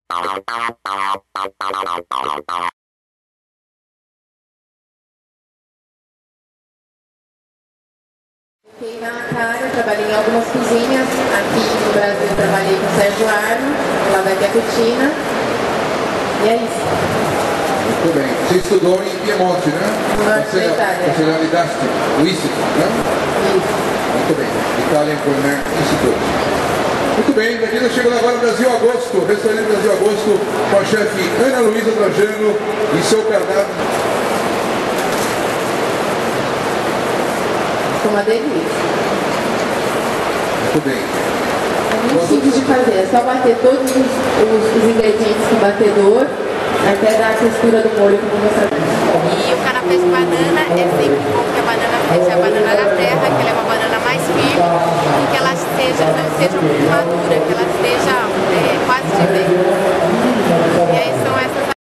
Fiquei na Cara, trabalhei em algumas cozinhas. Aqui no Brasil eu trabalhei com o Sérgio Arno, lá da Yacutina. E é isso. Muito bem. Você estudou em Piemonte, né? Nacionalidade Instituto, né? Isso. Muito bem. Italian Culinary Institute. Muito bem, daqui nós chegamos agora no Brasil Agosto, restaurante Brasil Agosto, com a chefe Ana Luísa Trajano e seu cardápio. Ficou uma delícia. Muito bem. É muito simples de fazer, é só bater todos os ingredientes com o batedor, até dar a textura do molho como você sabe. E o canapé de banana é sempre bom, porque a banana é a banana da terra, que ela é uma banana mais firme e que ela não seja muito madura, que ela esteja quase de vez.